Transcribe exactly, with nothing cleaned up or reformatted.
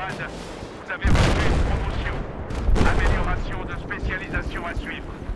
camarades, vous avez reçu une promotion. Amélioration de spécialisation à suivre.